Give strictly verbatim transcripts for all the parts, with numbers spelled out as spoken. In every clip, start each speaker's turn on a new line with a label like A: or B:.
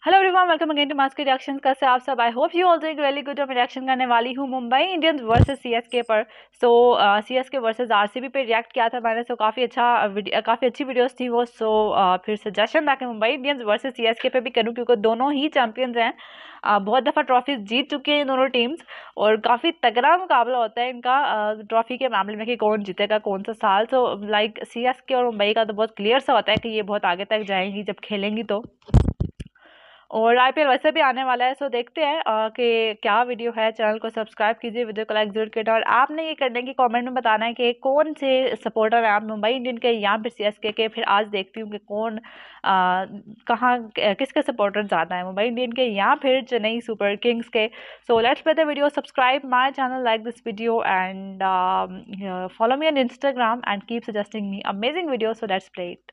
A: Hello everyone, welcome again to mask reaction. कैसे आप सब? I hope you all doing really good. मैं reaction करने वाली हूँ मुंबई इंडियंस वर्सेस सीएसके पर। सो सीएसके वर्सेस आरसीबी पे रिएक्ट किया था मैंने। सो so, काफ़ी अच्छा काफ़ी अच्छी वीडियोस थी वो। सो so, uh, फिर सजेशन था कि मुंबई इंडियंस वर्सेस सीएसके पे भी करूँ, क्योंकि दोनों ही चैंपियंस हैं। uh, बहुत दफ़ा ट्रॉफीज जीत चुके हैं दोनों टीम्स, और काफ़ी तगड़ा मुकाबला होता है इनका ट्रॉफी uh, के मामले में कि कौन जीतेगा कौन सा साल। सो लाइक सीएसके और मुंबई का तो बहुत क्लियर सा होता है कि ये बहुत आगे तक जाएंगी जब खेलेंगी तो। और आईपीएल वैसे भी आने वाला है। सो देखते हैं आ, कि क्या वीडियो है। चैनल को सब्सक्राइब कीजिए, वीडियो को लाइक जरूर कीजिए, और आपने ये करने की कमेंट में बताना है कि कौन से सपोर्टर हैं आप, मुंबई इंडियन के या फिर सीएसके के। फिर आज देखती हूँ कि कौन कहाँ किसके सपोर्टर ज़्यादा है, मुंबई इंडियन के या फिर चेन्नई सुपर किंग्स के। So let's play the video. Subscribe my channel, like this video, and follow me on Instagram and keep suggesting me amazing video. So let's play it.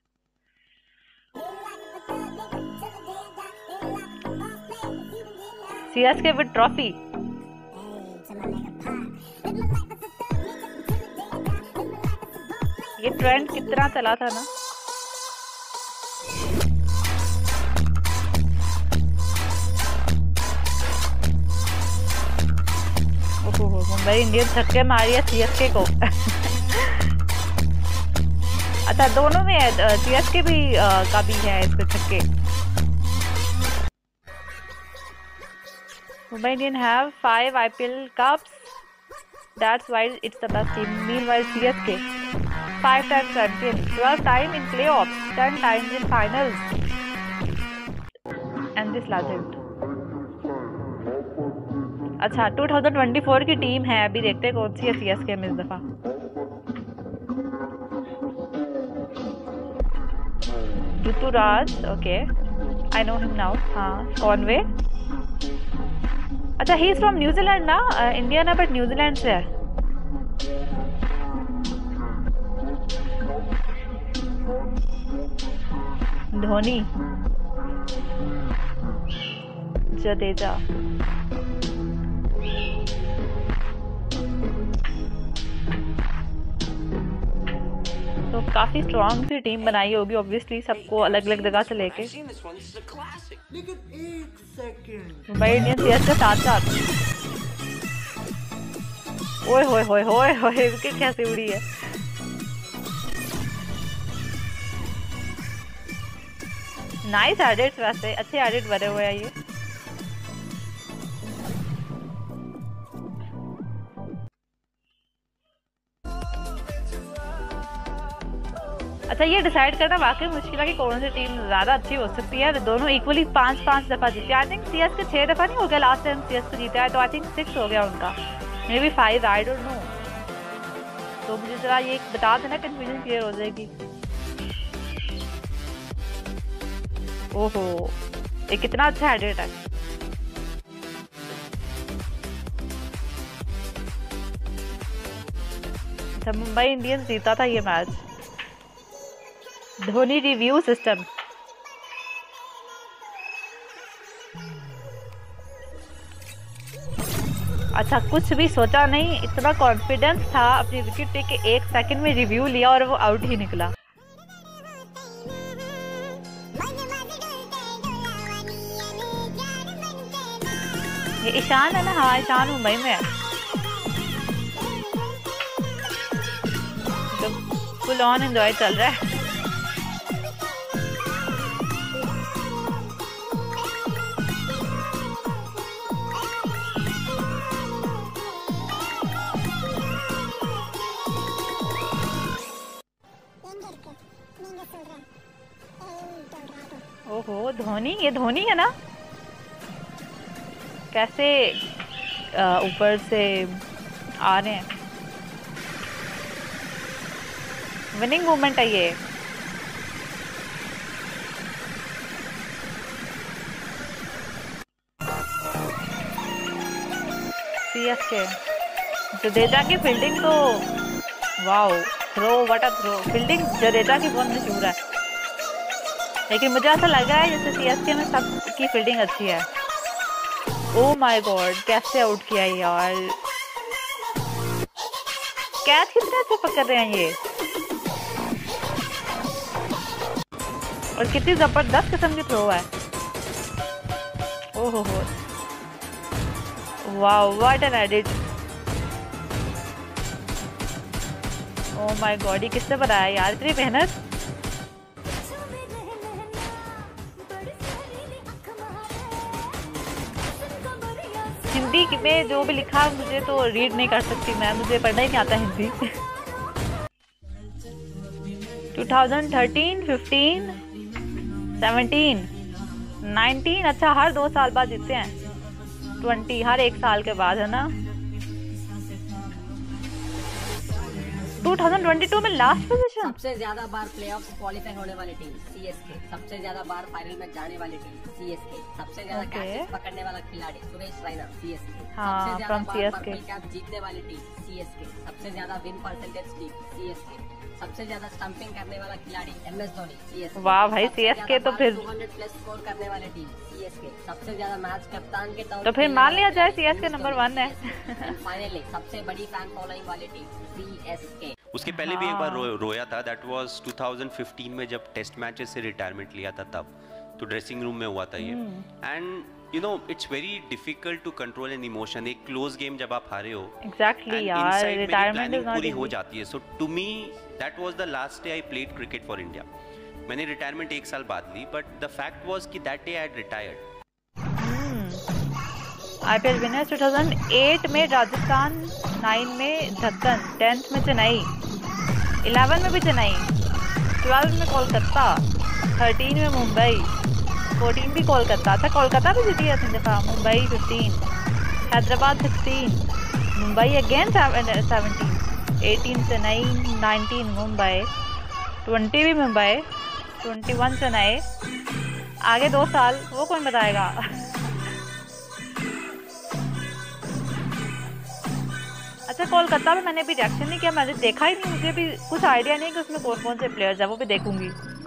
A: CSK with trophy. ये trend कितना चला था ना। ओहो, Mumbai Indians छक्के मारी है CSK को। अच्छा, दोनों में है, सीएसके भी आ, का भी है इसके छक्के। Mumbai Indians have five I P L cups. That's why it's the best team. Meanwhile, C S K five times champion, twelve times in playoffs, ten times in finals, and this legend. अच्छा, दो हज़ार चौबीस की team है। अभी देखते हैं कौन सी है C S K में इस दफा। Ruturaj, okay, I know him now. हाँ, कॉनवे। अच्छा, ही इज फ्रॉम न्यूजीलैंड ना, इंडियन है बट न्यूजीलैंड से है। धोनी, जडेजा। तो काफी स्ट्रॉन्ग सी टीम बनाई होगी ऑब्वियसली, सबको अलग अलग जगह से लेके। मुंबई इंडियंस सीएस के साथ साथ। ओए होए होए होए होए, विकेट कैसे उड़ी है। नाइस एडिट्स, वैसे अच्छे एडिट बने हुए हैं ये। अच्छा, ये डिसाइड करना वाकई मुश्किल है कि कौन सी टीम ज्यादा अच्छी हो सकती है। दोनों इक्वली पांच पांच दफा जीते। आई थिंक सीएस के छह दफा नहीं हो गया लास्ट टाइम सीएस को जीता है, तो आई थिंक सिक्स हो गया उनका, maybe five, I don't know. तो मुझे जरा ये बता देना, कंफ्यूजन क्लियर हो जाएगी। ओहो, ये कितना अच्छा एडिट है। अच्छा, मुंबई इंडियंस जीता था ये मैच। Dhoni review system. अच्छा, कुछ भी सोचा नहीं, इतना कॉन्फिडेंस था अपनी विकेट पे कि एक सेकंड में रिव्यू लिया और वो आउट ही निकला। ये ईशान है ना? हाँ, ईशान मुंबई में है। तो फुल ऑन एंजॉय चल रहा है। ओहो, धोनी, ये धोनी है ना? कैसे ऊपर से आ रहे हैं। विनिंग मूवमेंट है ये। सीएसके, जडेजा की फील्डिंग तो wow, throw, what a throw. Fielding Jadeja की बहुत मशहूर है, लेकिन मुझे ऐसा लग रहा है जैसे सीएसके में सबकी फील्डिंग अच्छी है। ओह माय गॉड, कैसे आउट किया यार। कैच कितने अच्छे पकड़ रहे हैं ये, और कितनी जबरदस्त किस्म की थ्रो है। ओहो हो, wow what an edit. Oh my god, ये किसने बनाया यार, इतनी मेहनत। हिंदी में जो भी लिखा मुझे तो रीड नहीं कर सकती मैं, मुझे पढ़ना ही नहीं आता Hindi. Two thousand thirteen, fifteen, seventeen, nineteen, अच्छा हर दो साल बाद जीतते हैं। ट्वेंटी हर एक साल के बाद, है ना। टू थाउजेंड ट्वेंटी टू में लास्ट पोजीशन।
B: सबसे ज्यादा बार प्लेऑफ्स क्वालीफाई होने वाली टीम सीएसके, सबसे ज्यादा बार फाइनल में जाने वाली टीम सीएसके, सबसे ज्यादा कैचेस पकड़ने वाला खिलाड़ी सुरेश रैना सीएसके,
A: हाँ,
B: सबसे ज्यादा बार
A: सीएसके
B: पर्पल कैप जीतने वाली टीम सीएसके, सबसे ज्यादा विन परसेंटेज टीम सीएसके, सबसे ज्यादा स्टंपिंग करने वाला खिलाड़ी एमएस धोनी सीएसके। वाह भाई, सीएसके तो फिर दो सौ प्लस स्कोर करने वाले टीम सीएसके, सबसे ज्यादा मैच कप्तान के तौर
A: तो फिर मान लिया जाए सीएसके नंबर वन है।
B: फाइनली सबसे बड़ी फैन फॉलोइंग वाली टीम सीएसके।
C: उसके पहले भी एक बार रो, रोया था, that was two thousand fifteen में जब टेस्ट मैचेस से रिटायरमेंट लिया था, तब तो ड्रेसिंग रूम में हुआ था ये। And you know it's very difficult to control an emotion. एक क्लोज गेम जब आप हारे हो,
A: एग्जैक्टली यार, रिटायरमेंट इज नॉट
C: पूरी हो जाती है। So to me that was the last day I played cricket for India. मैंने रिटायरमेंट एक साल बाद ली, बट द फैक्ट वाज कि that day I had retired.
A: IPL winners two thousand eight में राजस्थान, नाइन में ढक्कन, टेंथ में चेन्नई, इलेवन में भी चेन्नई, ट्वेल्व में कोलकाता, थर्टीन में मुंबई, फोर्टीन भी कोलकाता था, कोलकाता भी जीती है तीन दफा, Mumbai fifteen, Hyderabad sixteen, Mumbai again seventeen, eighteen Chennai, nineteen Mumbai, twenty भी मुंबई, ट्वेंटी वन चेन्नई, आगे दो साल वो कौन बताएगा। अच्छा, कोलकाता में मैंने भी रिएक्शन नहीं किया, मैंने देखा ही नहीं, मुझे भी कुछ आइडिया नहीं कि उसमें कौन कौन से प्लेयर्स हैं, वो भी देखूंगी।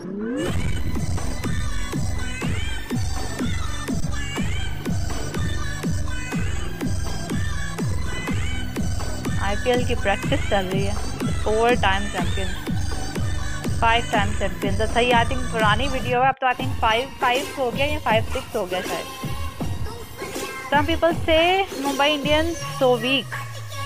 A: आईपीएल की प्रैक्टिस चल रही है। Four time champion, five time champion, तो सही। आई थिंक पुरानी वीडियो है, अब तो आई थिंक फाइव फाइव हो गया या फाइव सिक्स हो गया शायद। सम पीपल से मुंबई इंडियंस सो वीक।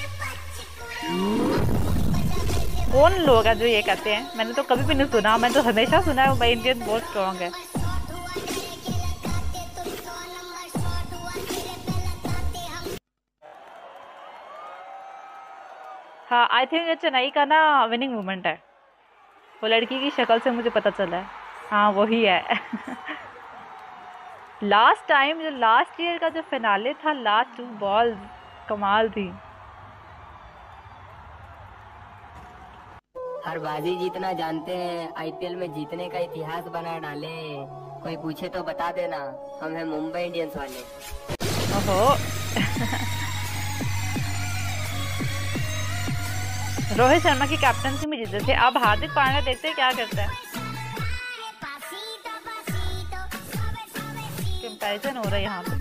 A: कौन लोग हैं जो ये कहते हैं? मैंने तो कभी भी नहीं सुना, मैंने तो हमेशा सुना है मुंबई इंडियंस बहुत स्ट्रॉन्ग है। हाँ, आई थिंक ये चेन्नई का ना विनिंग मोमेंट है, वो लड़की की शक्ल से मुझे पता चला है। हाँ वही है। लास्ट टाइम जो लास्ट ईयर का जो फिनाले था, लास्ट टू बॉल्स कमाल थी।
B: हर बाजी जीतना जानते हैं, आईपीएल में जीतने का इतिहास बना डाले। कोई पूछे तो बता देना, हम हैं मुंबई इंडियंस वाले।
A: ओहो। रोहित शर्मा की कैप्टनसी में जीते थे, अब हार्दिक पांड्या देखते हैं क्या करता है। कंपैरिजन हो रहा है यहाँ पे।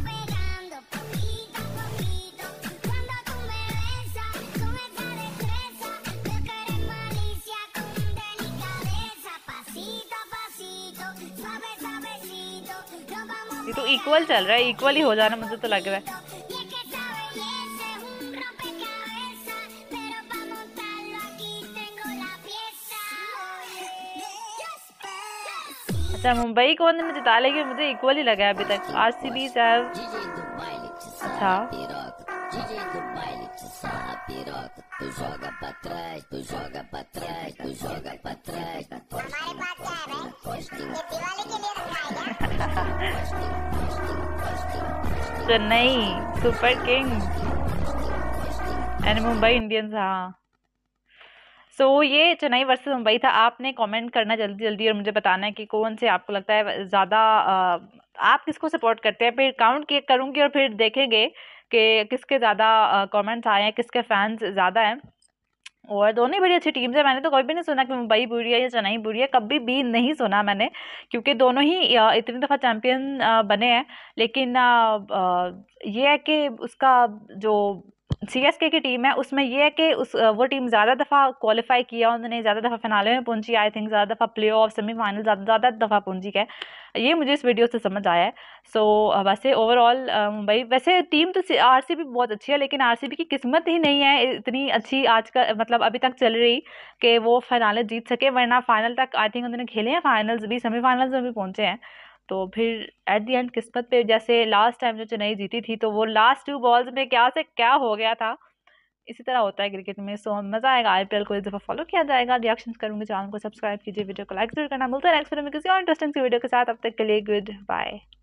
A: ये तो इक्वल चल रहा है, इक्वल ही हो जाना मुझे तो लग रहा है। अच्छा, मुंबई कौन ने जिता लेगी? मुझे इक्वल ही लगा है अभी तक। आरसीबी शायद। अच्छा, Chennai Super Kings and Mumbai Indians. हाँ, सो so, ये चेन्नई वर्सेस मुंबई था। आपने कमेंट करना जल्दी जल्दी और मुझे बताना है कि कौन से आपको लगता है ज़्यादा, आप किसको सपोर्ट करते हैं। फिर काउंट किया करूँगी और फिर देखेंगे कि किसके ज़्यादा कमेंट्स आए हैं, किसके फैंस ज़्यादा हैं। और दोनों ही बड़ी अच्छी टीम्स है। मैंने तो कभी भी नहीं सुना कि मुंबई बुरी है या चेन्नई बुरी है, कभी भी नहीं सुना मैंने, क्योंकि दोनों ही इतनी दफ़ा चैम्पियन बने हैं। लेकिन ये है कि उसका जो सीएसके की टीम है उसमें ये है कि उस वो टीम ज़्यादा दफ़ा क्वालिफाई किया, उन्होंने ज़्यादा दफ़ा फिनाले में पहुंची, आई थिंक ज़्यादा दफ़ा प्ले ऑफ सेमीफाइनल ज़्यादा ज़्यादा दफ़ा पहुंची है, ये मुझे इस वीडियो से समझ आया है। सो so, वैसे ओवरऑल मुंबई, वैसे टीम तो आरसीबी बहुत अच्छी है, लेकिन आरसीबी की किस्मत ही नहीं है इतनी अच्छी आज का, मतलब अभी तक चल रही कि वो फाइनल जीत सके, वरना फाइनल तक आई थिंक उन्होंने खेले हैं, फाइनल्स भी सेमीफाइनल्स में भी पहुंचे हैं। तो फिर एट दी एंड किस्मत पे, जैसे लास्ट टाइम जो चेन्नई जीती थी तो वो लास्ट टू बॉल्स में क्या से क्या हो गया था, इसी तरह होता है क्रिकेट में। सो मज़ा आएगा, आईपीएल को इस दफ़ा फॉलो किया जाएगा, रिएक्शंस करूँगी, चैनल को सब्सक्राइब कीजिए, वीडियो को लाइक जरूर करना। मिलते हैं नेक्स्ट वीडियो में किसी और इंटरेस्टिंग सी वीडियो के साथ, अब तक के लिए गुड बाय।